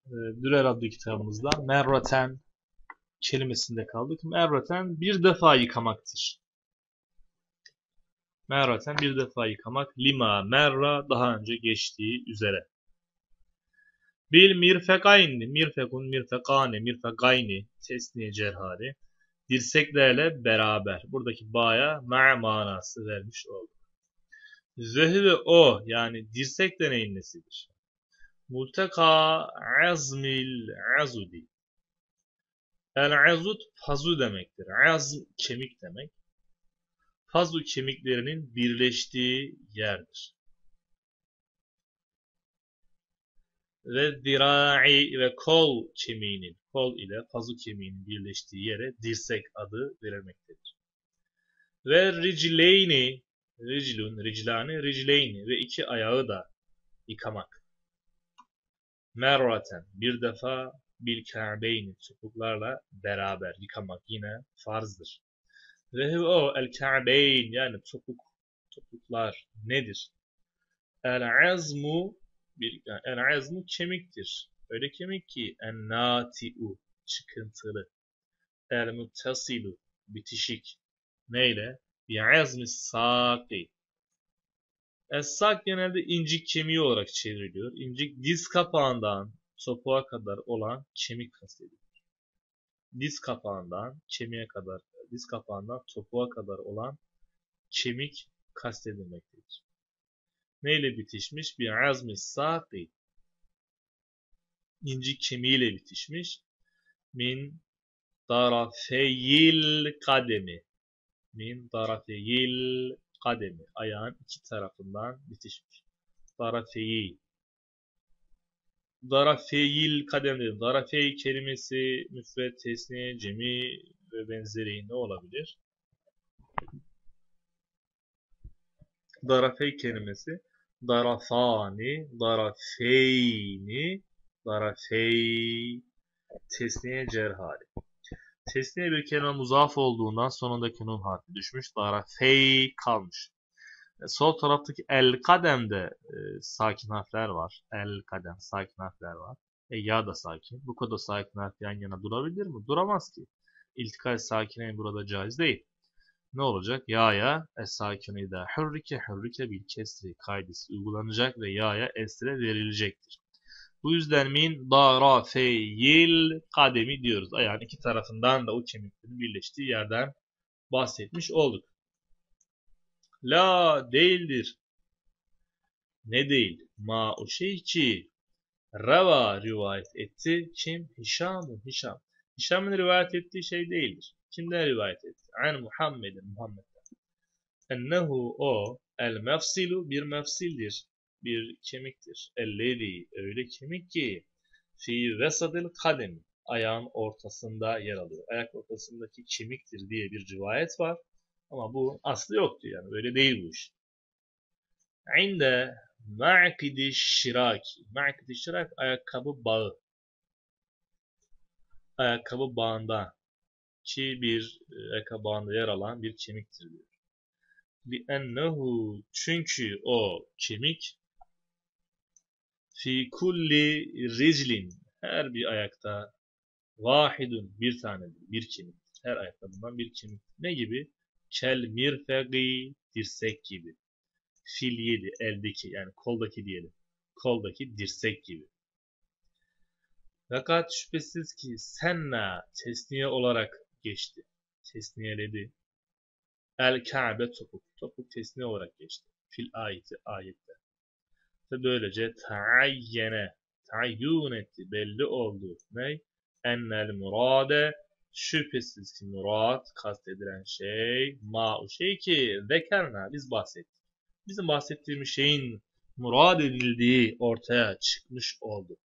Dürer adlı kitabımızda merraten kelimesinde kaldık. Merraten bir defa yıkamaktır. Merraten bir defa yıkamak. Lima merra daha önce geçtiği üzere. Bil mirfekayni, mirfekun, mirfekane, mirfekayni tesniye cerhali. Dirseklerle beraber. Buradaki ba'ya ma manası vermiş olduk. Zehve o yani dirsek de neyin nesidir? Multeka azmil azudi. El-azud pazu demektir. Az kemik demek. Pazu kemiklerinin birleştiği yerdir. Ve zira'i ve kol kemiğinin, kol ile pazu kemiğinin birleştiği yere dirsek adı verilmektedir. Ve ricleyni, riclun, riclani, ricleyni ve iki ayağı da yıkamak. Merraten bir defa bil ka'beyni topuklarla beraber yıkamak yine farzdır. Ve o el ka'beyn yani topuklar nedir? El azmu el azmu kemiktir. Öyle kemik ki en nati'u çıkıntılı. El muttasilu bitişik. Neyle? Bi azmi saki. Es-sak genelde incik kemiği olarak çevriliyor. İncik diz kapağından topuğa kadar olan kemik kastedilir. Diz kapağından kemiğe kadar, diz kapağından topuğa kadar olan kemik kastedilmektedir. Neyle bitişmiş? Bir azmi saki. İncik kemiğiyle bitişmiş. Min darafeyil kademi. Min darafeyil kademi. Ayağın iki tarafından bitişmiş. Darafeyi. Darafeyil kadem dedim. Darafey kelimesi müfret, tesniye, cemi ve benzeri ne olabilir? Darafey kelimesi darafani, darafeyni, darafey tesniye cerhali. Tesniye bir kelime muzaf olduğundan sonundaki nun harfi düşmüş. Darafey kalmış. Sol taraftaki el kademde sakin harfler var. El kadem sakin harfler var. Ya da sakin. Bu kadar sakin harf yan yana durabilir mi? Duramaz ki. İltikay sakine burada caiz değil. Ne olacak? Ya'ya es-sakine de hürrike bil kesri kaidesi uygulanacak ve ya'ya esre verilecektir. Bu yüzden min darafeyil kademi diyoruz. Ayağın iki tarafından da o kemiklerin birleştiği yerden bahsetmiş olduk. La değildir. Ne değil? Ma o şey ki Rava rivayet etti. Kim? Hişam. Hişam'ın rivayet ettiği şey değildir. Kimden rivayet etti? An Muhammed'den. Ennehu o el mefsilu bir mefsildir. Bir kemiktir. Ellezi öyle kemik ki fi vesadil kademi ayağın ortasında yer alıyor. Ayak ortasındaki kemiktir diye bir rivayet var. Ama bu aslı yoktu yani. Öyle değil bu iş. İnde ma'kidi şiraki. Ma'kidi şirak ayakkabı bağı. Ayakkabı bağında ki bir ayakkabı bağında yer alan bir kemiktir diyor. Li'ennehu çünkü o kemik fi kulli riclin her bir ayakta vahidun bir tanedir. Bir kemik. Her ayakta bulunan bir kemik. Ne gibi? Kel mirfegi dirsek gibi. Fil yedi eldeki yani koldaki diyelim. Koldaki dirsek gibi. Fakat şüphesiz ki senna tesniye olarak geçti. Tesniyeledi. El Kabe topuk. Topuk tesniye olarak geçti. Fil ayette. Ve böylece tayyun etti. Belli oldu. Ne? Ennel murade şüphesiz ki murad kastedilen şey o şey ki zekerna biz bahsettik. Bizim bahsettiğimiz şeyin murad edildiği ortaya çıkmış oldu.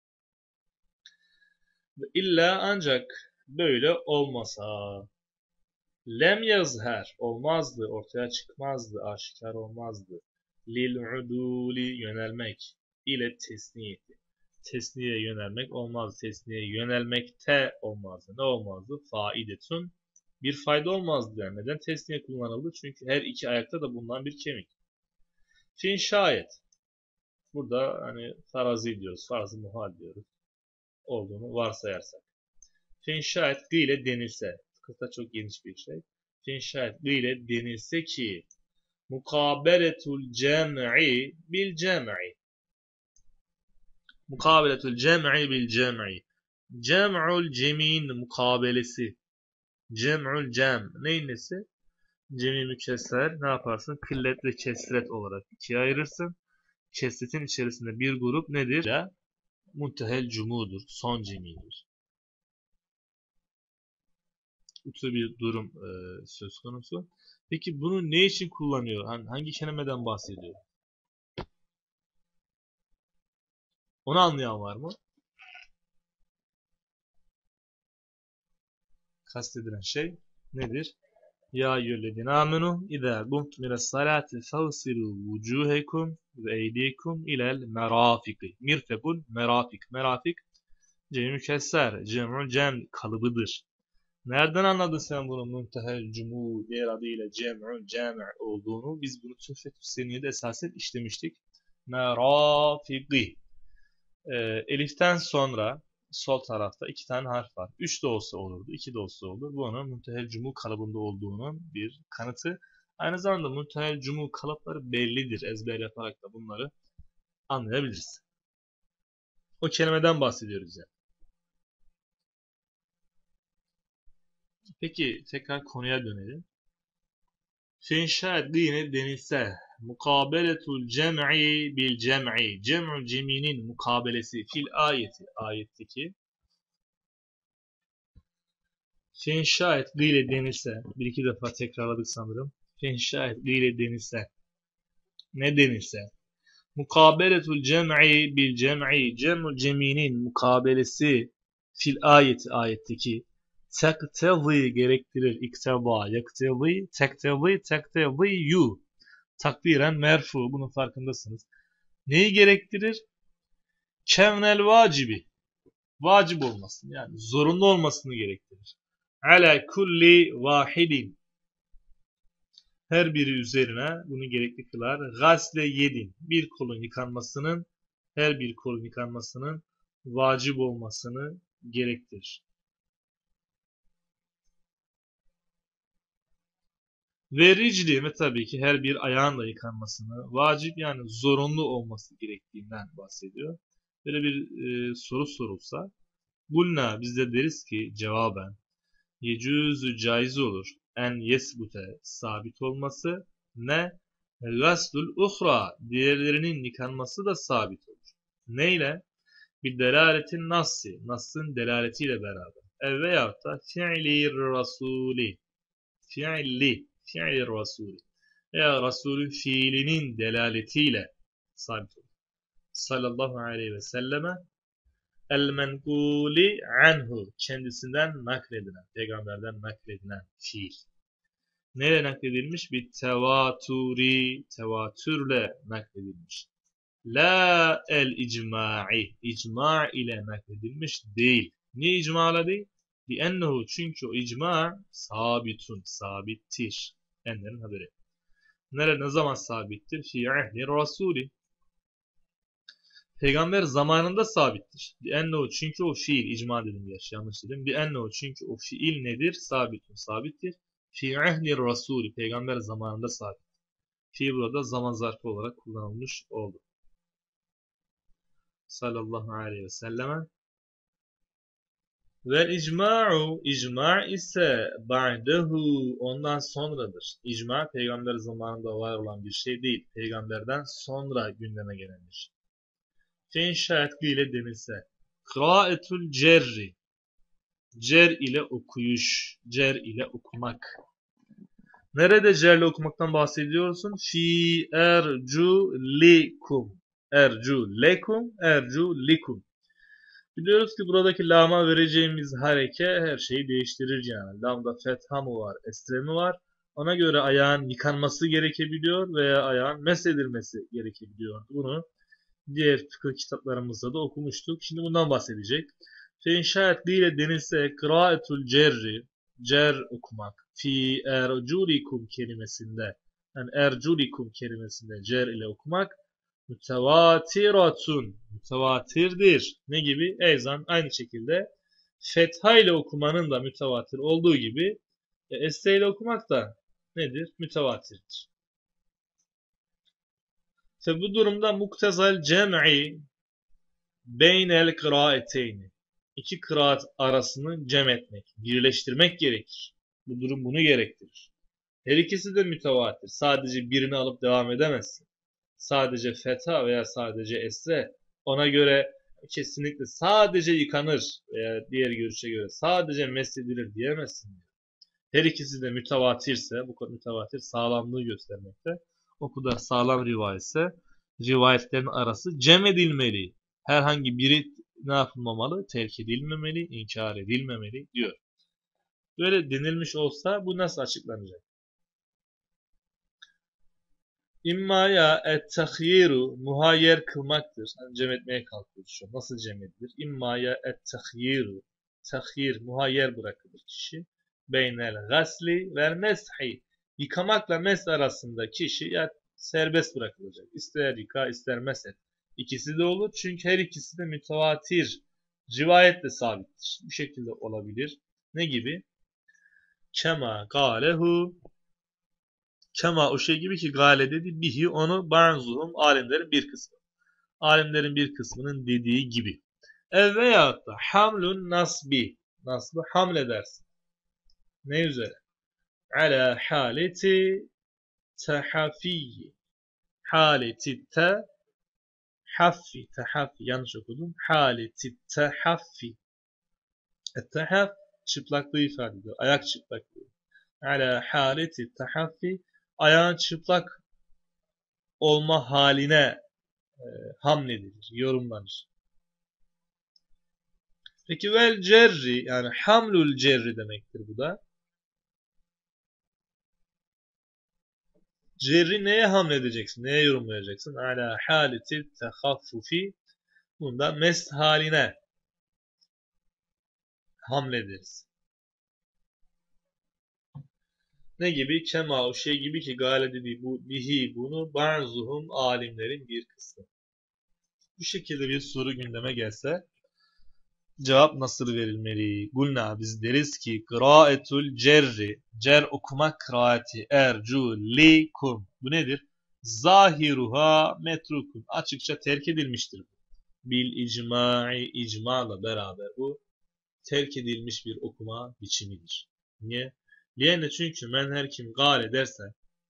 Ve illa ancak böyle olmasa lem yazher olmazdı, ortaya çıkmazdı, aşikar olmazdı. Lil uduli yönelmek ile tesniyeti. Tesniye yönelmek olmazdı. Tesniye yönelmekte olmazdı. Ne olmazdı? Faidetun bir fayda olmazdı yani. Neden tesniye kullanıldı? Çünkü her iki ayakta da bulunan bir kemik. Fin şayet. Burada hani farazi diyoruz. Farz-ı muhal diyoruz. olduğunu varsayarsak. Fin şayet ile denilse, kısa çok geniş bir şey. Fin şayet ile denilse ki mukabeletul cem'i bil cem'i. Mukabeletul cem'i bil cem'i. Cem'ul cem'in mukabelesi. Cem'ul cem. Neyin nesi? Cem'i mükesser. Ne yaparsın? Kıllet ve kesret olarak ikiye ayırırsın. Kesretin içerisinde bir grup nedir? Ya, muntehel cumudur. Son cemidir. Bu tür bir durum söz konusu. Peki bunu ne için kullanıyor? Hangi kelimeden bahsediyor? Onu anlayan var mı? Kastedilen şey nedir? Ya eyyühellezine amenu izâ kumtum ila salati fagsilu vucuhekum ve eydikum ilel merafiki. Mirfekul merafik. Merafik cem-i mükesser, cem'ül cem kalıbıdır. Nereden anladın sen bunun muntehel cumu diğer adıyla cem'ül cem' olduğunu? Biz bunu Tuhfetü Seniyye'de esasen işlemiştik. Merafiki. Eliften sonra sol tarafta iki tane harf var. Üç de olsa olurdu, iki de olsa olur. Bu onun muntehel cumu kalıbında olduğunun bir kanıtı. Aynı zamanda muntehel cumu kalıpları bellidir. Ezber yaparak da bunları anlayabiliriz. O kelimeden bahsediyoruz yani. Peki tekrar konuya dönelim. Fin şayet yine denilse mukabeletul cem'i bil cem'i. Cem'ül ceminin mukabelesi fil ayeti. Ayetteki fin şayet ile denilse, bir iki defa tekrarladık sanırım. Fin şayet ile denilse, ne denilse, mukabeletul cem'i bil cem'i, cem'ul ceminin mukabelesi fil ayeti, ayetteki, tektevi gerektirir, ikteba, yaktevi, tektevi yu, takdiren merfu, bunun farkındasınız. Neyi gerektirir? Kevnel vacibi, vacip olmasını, yani zorunlu olmasını gerektirir. Ala kulli vahidin, her biri üzerine bunu gerekli kılar. Gasle yedin, bir kolun yıkanmasının, her bir kolun yıkanmasının vacip olmasını gerektirir. Ve ricli, ve tabii ki her bir ayağın da yıkanmasını vacip, yani zorunlu olması gerektiğinden bahsediyor. Böyle bir soru sorulsa, bulna, biz de deriz ki cevaben yecüzü caiz olur. En yesbute sabit olması, ne gaslul uhra diğerlerinin yıkanması da sabit olur. Neyle? Bir delaletin nassi, nassın delaletiyle beraber. Veyahut da fi'li rasuli, fi'li rasuli veya Resulü fiilinin delaletiyle sabit olur. Sallallahu aleyhi ve selleme el-menkuli anhu, kendisinden nakledilen, peygamberden nakledilen fiil. Neyle nakledilmiş? Bir tevaturi, tevatürle nakledilmiş. La el-icma'i, icma ile nakledilmiş değil. Niye icma değil? Li'ennehu, çünkü o icma sabitun, sabittir. Enlerin haberi. Ne zaman sabittir? Fi ahli rasuli, peygamber zamanında sabittir. Li'ennehu, çünkü o fiil, icma dedim gerçi, yanlış dedim. Li'ennehu, çünkü o fiil nedir? Sabitun, sabittir. Fi ahli rasuli, peygamber zamanında sabit. Fiil burada zaman zarfı olarak kullanılmış oldu. Sallallahu aleyhi ve selleme. Ve icma'u, icma ise ba'dehu, ondan sonradır. İcma peygamber zamanında var olan bir şey değil. Peygamberden sonra gündeme gelendir. Fin şayet ile denilse kıraetul cerri, cer ile okuyuş, cer ile okumak. Nerede cerle okumaktan bahsediyorsun? Fi ercu likum, ercu lekum, ercu likum. Biliyoruz ki buradaki lama vereceğimiz hareke her şeyi değiştirir yani. Lamda fetha mı var, esre mi var? Ona göre ayağın yıkanması gerekebiliyor veya ayağın mesedilmesi gerekebiliyor. Bunu diğer fıkıh kitaplarımızda da okumuştuk. Şimdi bundan bahsedecek. Şayet ile denilse kıraetul cerri, cer okumak, fi erculikum kelimesinde, yani erculikum kelimesinde cer ile okumak, Mütevatiratun. Mütevatirdir. Ne gibi? Eyzan aynı şekilde fetha ile okumanın da mütevatir olduğu gibi esre ile okumak da nedir? Mütevatirdir. Tabi bu durumda muktezal cem'i beynel kıraeteyni. İki kıraat arasını cem etmek, birleştirmek gerekir. Bu durum bunu gerektirir. Her ikisi de mütevatir. Sadece birini alıp devam edemezsin. Sadece fetha veya sadece esre. Ona göre kesinlikle sadece yıkanır veya diğer görüşe göre sadece mesedilir diyemezsin. Her ikisi de mütevatirse, bu kadar mütevatir sağlamlığı göstermekte. O kadar sağlam rivayetse rivayetlerin arası cem edilmeli. Herhangi biri ne yapılmamalı? Terk edilmemeli, inkar edilmemeli diyor. Böyle denilmiş olsa bu nasıl açıklanacak? İmmaya et-tahyiru muhayyer kılmaktır. Hani cem etmeye kalkıyoruz şu an. Nasıl cem edilir? İmmaya et-tahyiru tahyir muhayyer bırakılır kişi. Beynel gasli vel meshi. Yıkamakla mes arasında kişi ya serbest bırakılacak. İster yıka ister meset. İkisi de olur. Çünkü her ikisi de mütevatir. Rivayetle sabittir. Bu şekilde olabilir. Ne gibi? Kema galehu. Kema o şey gibi ki gale dedi bihi onu bazıhum alimlerin bir kısmı. Alimlerin bir kısmının dediği gibi. Ev veyahut da hamlun nasbi. Nasbı hamledersin. Ne üzere? Ala haleti tehafiyyi. Haleti tehaffi. Tehaffi. Yanlış okudum. Haleti tehaffi. Ettehaf çıplaklığı ifade ediyor. Ayak çıplaklığı. Ala haleti tehaffi. Ayağın çıplak olma haline hamledilir, yorumlanır. Peki vel cerri yani hamlul cerri demektir bu da. Cerri neye hamledeceksin? Neye yorumlayacaksın? Ala haleti tehaffufi. Bunda mest haline hamlederiz. Ne gibi? Kema o şey gibi ki gale dediği bu bihi bunu bazıhum alimlerin bir kısmı. Bu şekilde bir soru gündeme gelse cevap nasıl verilmeli? Gulna biz deriz ki kıraaetul cerri cer okumak kıraati ercu likum. Bu nedir? Zahiruha metrukun. Açıkça terk edilmiştir. Bil icma'i icma'la beraber bu terk edilmiş bir okuma biçimidir. Niye? Liyene çünkü men her kim gale derse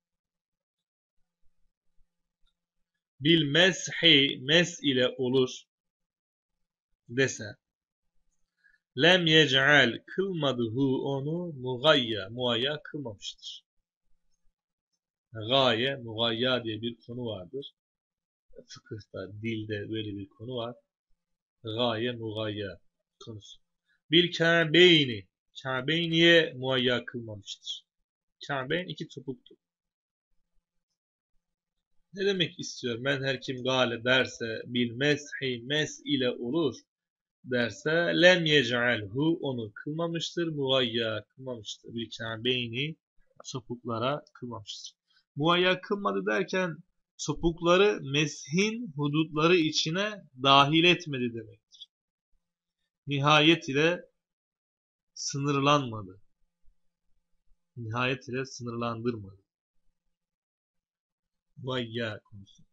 bil meshi mes ile olur dese lem yec'al kılmadıhu onu muayya kılmamıştır. Gaye, mugayya diye bir konu vardır. Fıkıhta, dilde böyle bir konu var. Gaye, mugayya konusu. Bil ka'beyni. Ka'beyniye muayya kılmamıştır. Ka'beyn iki topuktur. Ne demek istiyor? Men her kim gale derse bil meshi mes ile olur derse lem yec'alhu onu kılmamıştır. Muayya kılmamıştır. Bil ka'beyni topuklara kılmamıştır. Muayya kılmadı derken topukları meshin hudutları içine dahil etmedi demektir. Nihayet ile sınırlanmadı. Nihayet ile sınırlandırmadı. Muayya konusu.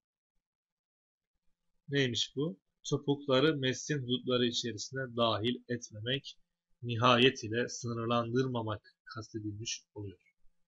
Neymiş bu? Topukları meshin hudutları içerisine dahil etmemek, nihayet ile sınırlandırmamak kastedilmiş oluyor.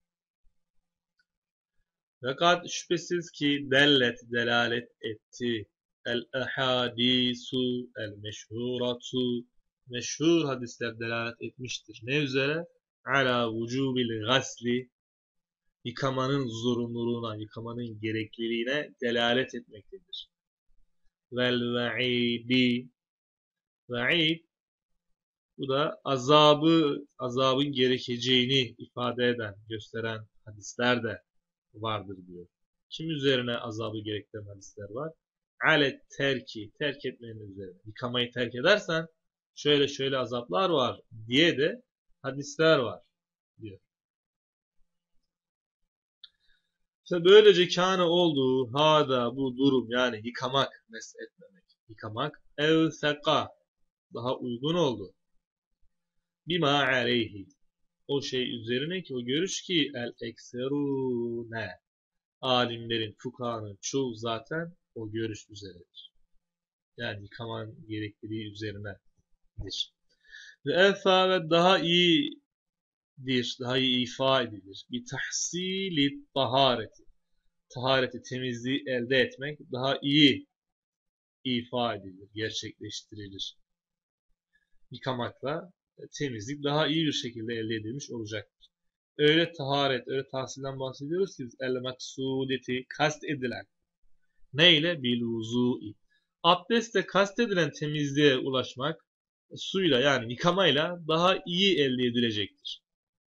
Fakat şüphesiz ki delalet etti. El-ehadisu el-meşhuratu meşhur hadisler delalet etmiştir. Ne üzere? Ala vücubil gasli yıkamanın zorunluluğuna, yıkamanın gerekliliğine delalet etmektedir. Vel ve'idi ve'id bu da azabın gerekeceğini ifade eden, gösteren hadisler de vardır diyor. Kim üzerine azabı gerektiren hadisler var? Alet terki, terk etmenin üzerine. Yıkamayı terk edersen şöyle şöyle azaplar var diye de hadisler var diyor. Ve böylece kâne olduğu hâdâ bu durum yani yıkamak, mesletmemek, yıkamak evseka daha uygun oldu. Bima aleyhi o şey üzerine ki o görüş ki el ekserune alimlerin, fukahanın çoğu zaten o görüş üzeredir. Yani yıkaman gerekliliği üzerinedir. Ve efa ve daha iyidir, daha iyi ifa edilir. Bir tahsili tahareti. Tahareti, temizliği elde etmek daha iyi ifa edilir, gerçekleştirilir. Yıkamakla temizlik daha iyi bir şekilde elde edilmiş olacaktır. Öyle taharet, öyle tahsilden bahsediyoruz ki el maksudeti kast edilen. Neyle? Bil vuzu'i. Abdestle kast edilen temizliğe ulaşmak suyla yani yıkamayla daha iyi elde edilecektir.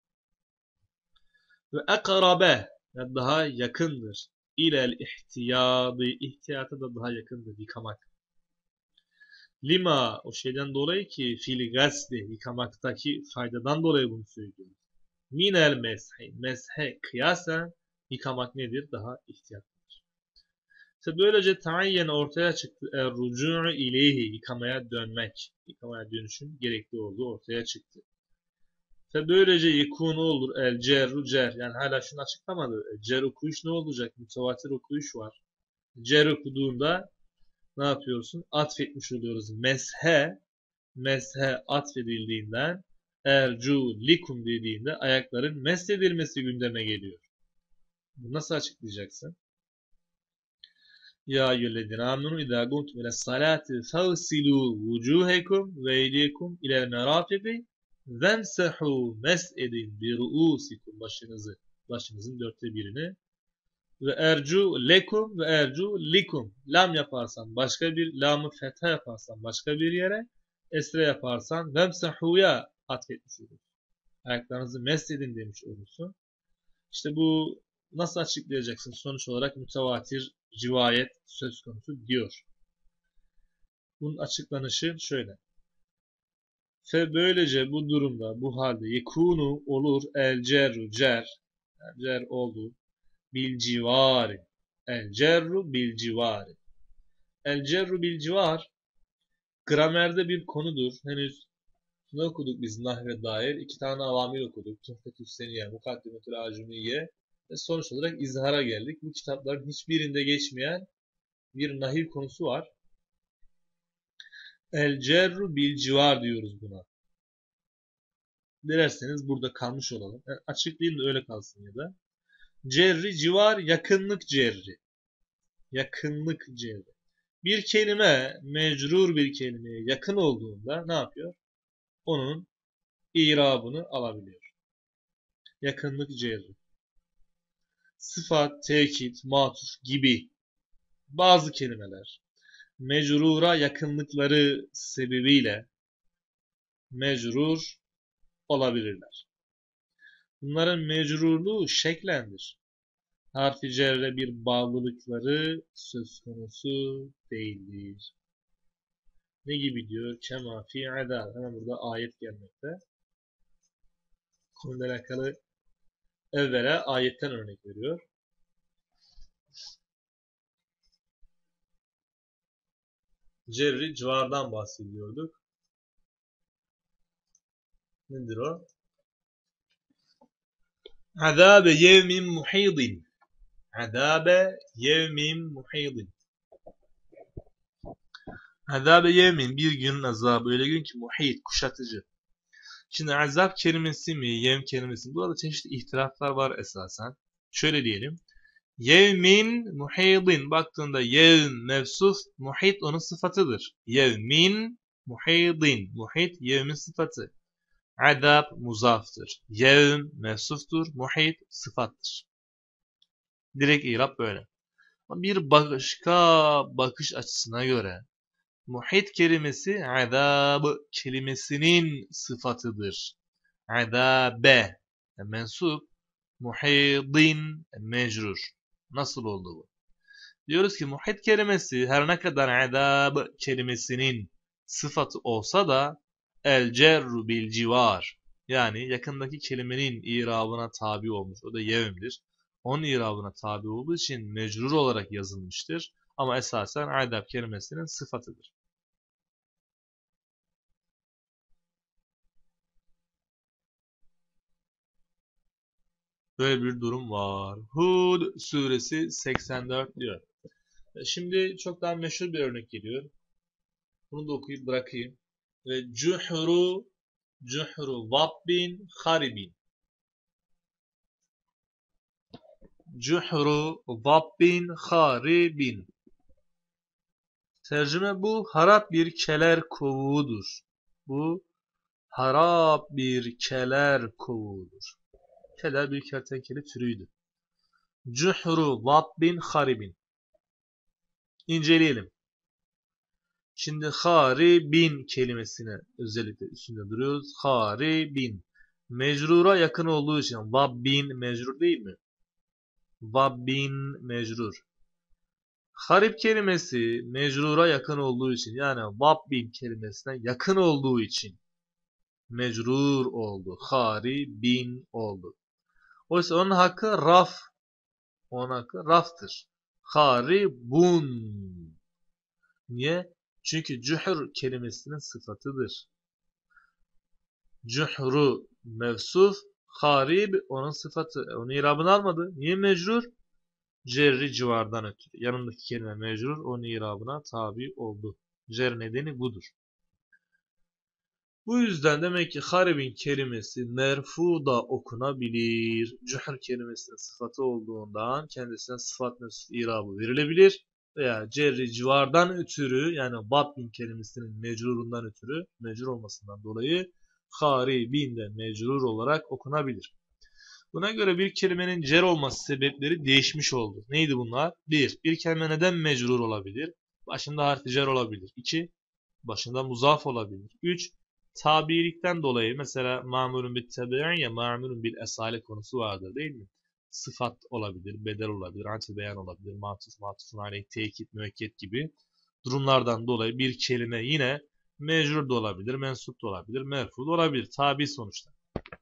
Ve ekrabe yani daha yakındır. İlel ihtiyadı ihtiyata da daha yakındır yıkamak. Lima o şeyden dolayı ki fil gasli yıkamaktaki faydadan dolayı bunu söylüyoruz. Minel meshe kıyasen yıkamak nedir? Daha ihtiyatlıdır. İşte böylece tayyen ortaya çıktı. Rucu'u ileyhi yıkamaya dönmek, yıkamaya dönüşün gerekli olduğu ortaya çıktı. Ve böylece yekûn olur el cerru cer. Yani hala şunu açıklamadı. Cer okuyuş ne olacak? Mütevatir okuyuş var. Cer okuduğunda ne yapıyorsun? Atfetmiş oluyoruz. Meshe atfedildiğinden ercu likum dediğinde ayakların mesedilmesi gündeme geliyor. Bunu nasıl açıklayacaksın? Ya eyyühellezine amenu izâ gumtum ile salati fagsilû vucûhekum ve eydiyekum ilel merâfiki vemsehû mes'edin bi ru'ûsikum başınızın dörtte birini ve ercu lekum ve ercu likum lam yaparsan başka bir lamı fetha yaparsan başka bir yere esre yaparsan vemsehû'ya atfetmiş olur. Ayaklarınızı mesledin demiş olursun. İşte bu nasıl açıklayacaksın? Sonuç olarak mütevatir rivayet söz konusu diyor. Bunun açıklanışı şöyle. Fe böylece bu durumda, bu halde yekunu olur el cerru cer. Yani cer oldu. Bil civari. El cerru bil civari. El cerru bil civar gramerde bir konudur. Henüz ne okuduk biz nahve dair? İki tane avamil okuduk. Tuhfetü Seniye, Mukaddimetül Acumiye ve sonuç olarak izhara geldik. Bu kitapların hiçbirinde geçmeyen bir nahiv konusu var. El cerru bil civar diyoruz buna. Dilerseniz burada kalmış olalım. Yani açıklayayım da öyle kalsın ya da. Cerri civar yakınlık cerri. Yakınlık cerri. Bir kelime mecrur bir kelimeye yakın olduğunda ne yapıyor? Onun irabını alabiliyor. Yakınlık cerri. Sıfat, tekit, matuf gibi bazı kelimeler mecrura yakınlıkları sebebiyle mecrur olabilirler. Bunların mecrurluğu şeklendir. Harfi cerre bir bağlılıkları söz konusu değildir. Ne gibi diyor? Kema fi adal. Hemen burada ayet gelmekte. Konuyla alakalı evvela ayetten örnek veriyor. Cerri civardan bahsediyorduk. Nedir o? Azabe yevmin muhidin. Azabe yevmin muhidin. Azabe yevmin bir günün azabı. Öyle gün ki muhit, kuşatıcı. Şimdi azap kelimesi mi, yevm kelimesi mi? Burada çeşitli ihtilaflar var esasen. Şöyle diyelim. Yevmin muhidin. Baktığında yevm mevsuf, muhit onun sıfatıdır. Yevmin muhidin. Muhit yevmin sıfatı. Azab muzaftır. Yevm mevsuftur. Muhit sıfattır. Direkt irab böyle. Bir başka bakış açısına göre muhit kelimesi azab kelimesinin sıfatıdır. Azabe mensup, muhidin mecrur. Nasıl oldu bu? Diyoruz ki muhit kelimesi her ne kadar azab kelimesinin sıfatı olsa da el cerru bil civar yani yakındaki kelimenin irabına tabi olmuş. O da yevmdir. onun irabına tabi olduğu için mecrur olarak yazılmıştır. Ama esasen adab kelimesinin sıfatıdır. Böyle bir durum var. Hud suresi 84 diyor. Şimdi çok daha meşhur bir örnek geliyor. Bunu da okuyup bırakayım. Ve cuhru vabbin haribin. Cuhru vabbin haribin. Tercüme bu harap bir keler kovuğudur. Bu harap bir keler kovuğudur. Keler bir kertenkele türüydü. Cuhru vabbin haribin. İnceleyelim. Şimdi haribin kelimesine özellikle üstünde duruyoruz. Haribin. Mecrura yakın olduğu için vabbin mecrur değil mi? Vabbin mecrur. Harip kelimesi mecrura yakın olduğu için yani vabbin kelimesine yakın olduğu için mecrur oldu. Haribin oldu. Oysa onun hakkı raf. Onun hakkı raftır. Haribun. Niye? Çünkü cuhur kelimesinin sıfatıdır. Cuhru mevsuf, harib onun sıfatı. Onun irabını almadı. Niye mecrur? Cerri civardan ötürü. Yanındaki kelime mecrur, onun irabına tabi oldu. Cer nedeni budur. Bu yüzden demek ki haribin kelimesi merfu da okunabilir. Cuhur kelimesinin sıfatı olduğundan kendisine sıfat mevsuf irabı verilebilir. Veya cerri civardan ötürü yani babbin kelimesinin mecrurundan ötürü mecrur olmasından dolayı haribin de mecrur olarak okunabilir. Buna göre bir kelimenin cer olması sebepleri değişmiş oldu. Neydi bunlar? 1. Bir kelime neden mecrur olabilir? Başında harfi cer olabilir. 2. Başında muzaf olabilir. 3. Tabiilikten dolayı mesela ma'murun bil tebi'in ya ma'murun bil esale konusu vardır değil mi? Sıfat olabilir, bedel olabilir, anti beyan olabilir, matufun aleyh, tekit, müekket gibi durumlardan dolayı bir kelime yine mecrur da olabilir, mensup da olabilir, merfu da olabilir. Tabi sonuçta.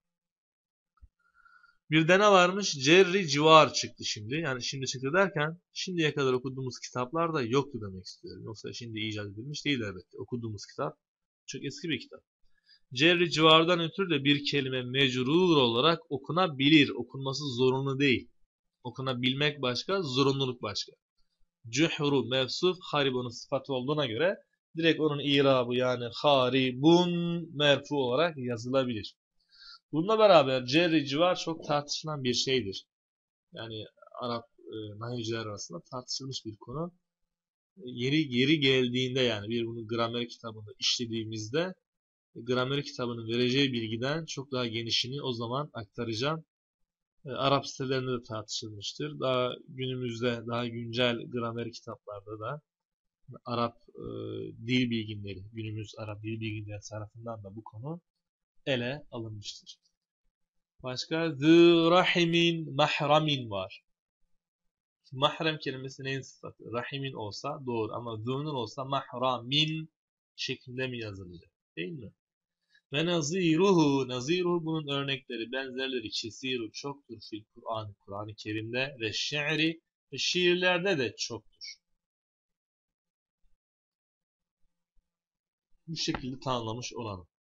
Bir de ne varmış? Cerri civar çıktı şimdi. Yani şimdi çıktı derken şimdiye kadar okuduğumuz kitaplarda yoktu demek istiyorum. Yoksa şimdi icat edilmiş değil elbette. Okuduğumuz kitap çok eski bir kitap. Cerri civardan ötürü de bir kelime mecrur olarak okunabilir. Okunması zorunlu değil. Okunabilmek başka, zorunluluk başka. Cuhru mevsuf haribunun sıfatı olduğuna göre direkt onun irabı yani haribun merfu olarak yazılabilir. Bununla beraber cerri civar çok tartışılan bir şeydir. Yani Arap nahiyciler arasında tartışılmış bir konu. Yeri geldiğinde yani bir bunu gramer kitabında işlediğimizde gramer kitabının vereceği bilgiden çok daha genişini o zaman aktaracağım. Arap sitelerinde de tartışılmıştır. Daha günümüzde daha güncel gramer kitaplarda da Arap dil bilginleri, günümüz Arap dil bilginleri tarafından da bu konu ele alınmıştır. Başka zü rahimin mahramin var. Mahrem kelimesi neyin sıfatı? Rahimin olsa doğru ama zü'nün olsa mahramin şeklinde mi yazılacak? Değil mi? Ve naziruhu bunun örnekleri, benzerleri kesiru çoktur fil Kur'an, Kur'an-ı Kerim'de ve şiiri ve şiirlerde de çoktur. Bu şekilde tanımlamış olalım.